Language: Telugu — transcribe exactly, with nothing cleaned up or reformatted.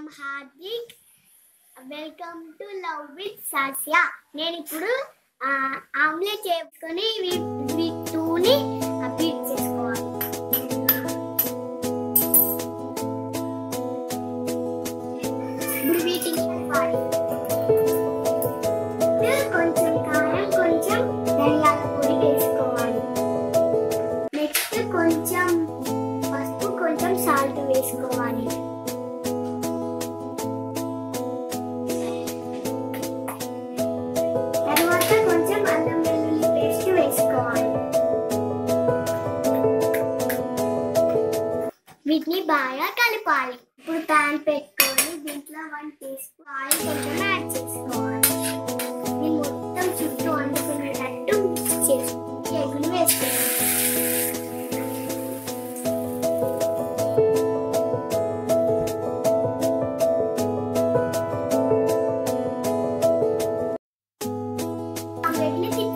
I'm Hardik. Welcome to love with Sasia. నేను ఇప్పుడు ఆమ్లెట్ చేసుకొని వీటిని బీట్ చేసుకోవాలి. ఇప్పుడు వీటిని కొంచెం కారం, కొంచెం ధనియాల పొడి వేసుకోవాలి. నెక్స్ట్ కొంచెం పసుపు, కొంచెం సాల్ట్ వేసుకోవాలి. తర్వాత కొంచెం అల్లం వెల్లుల్లి పేస్ట్ వేసుకోవాలి. వీటిని బాగా కలపాలి. ఇప్పుడు ప్యాన్ పెట్టుకొని దీంట్లో వన్ టీ స్పూన్ ఆయిల్ కొంచెం యాడ్ చేసుకోవాలి. ఇది మొత్తం చుట్టూ వండుకునేటట్టు మిక్స్ చేసుకుని ఎగ్గులు వేసుకోవాలి. ఆమ్లెట్ని